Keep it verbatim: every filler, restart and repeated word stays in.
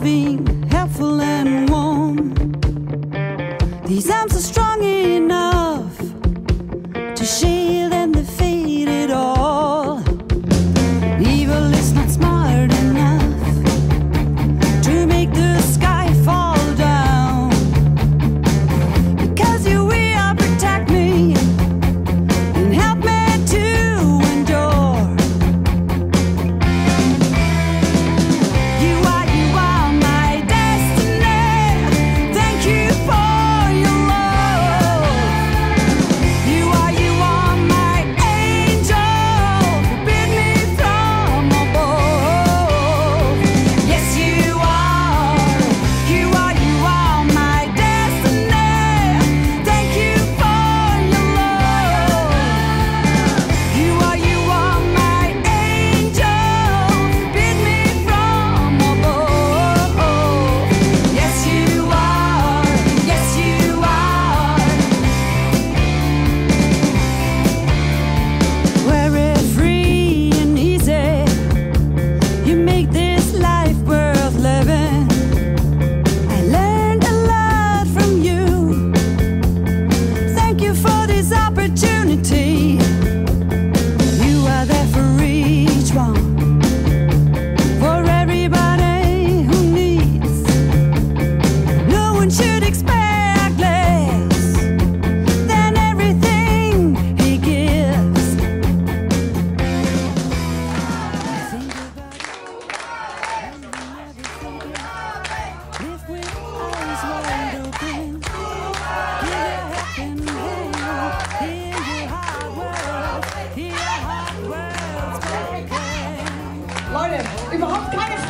loving, helpful and warm. These arms are strong enough to shield and defeat it all. Evil is not smart enough to make the sky fall down. Because you will protect me and help me to endure. You are, you are my destiny. Thank you for your love. You are, you are my angel. Forbid me from above. Yes, you are. You are, you are my destiny. Thank you for your love. You are, you are my angel. Forbid me from above. Yes, you are. Yes, you are. Very free and easy. You make this life worth living. I learned a lot from you. Thank you for this opportunity. You are there for each one, for everybody who needs. No one should expect less than everything he gives. Think about it, and you never forget. Live with eyes wide open. Give your helping hand. Hear your hard words. Hear your hard words spoken. Leute, überhaupt keine